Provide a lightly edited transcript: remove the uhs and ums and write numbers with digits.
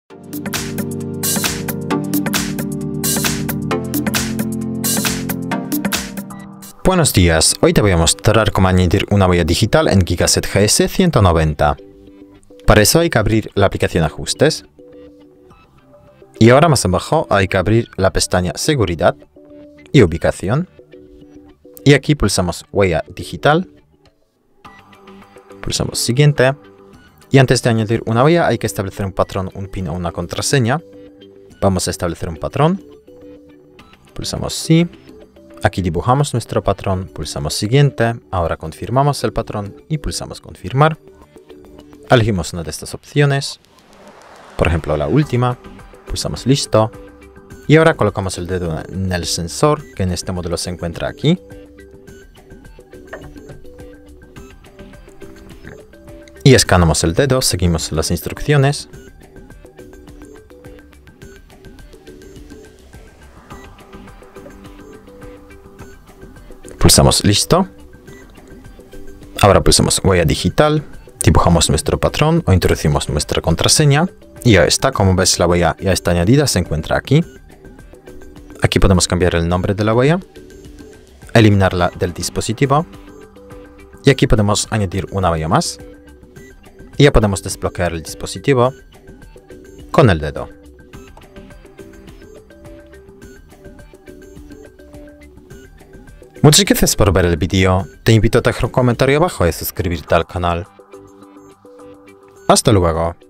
Buenos días, hoy te voy a mostrar cómo añadir una huella digital en Gigaset GS190. Para eso hay que abrir la aplicación Ajustes. Y ahora más abajo hay que abrir la pestaña Seguridad y Ubicación. Y aquí pulsamos Huella digital. Pulsamos Siguiente. Y antes de añadir una huella hay que establecer un patrón, un PIN o una contraseña. Vamos a establecer un patrón. Pulsamos Sí. Aquí dibujamos nuestro patrón, pulsamos Siguiente, ahora confirmamos el patrón y pulsamos Confirmar. Elegimos una de estas opciones, por ejemplo la última, pulsamos Listo. Y ahora colocamos el dedo en el sensor, que en este módulo se encuentra aquí. Y escanamos el dedo, seguimos las instrucciones. Pulsamos Listo. Ahora pulsamos Huella digital, dibujamos nuestro patrón o introducimos nuestra contraseña. Y ya está, como ves la huella ya está añadida, se encuentra aquí. Aquí podemos cambiar el nombre de la huella, eliminarla del dispositivo. Y aquí podemos añadir una huella más. Y ya podemos desbloquear el dispositivo con el dedo. Muchas gracias por ver el vídeo, te invito a dejar un comentario abajo y suscribirte al canal. Hasta luego.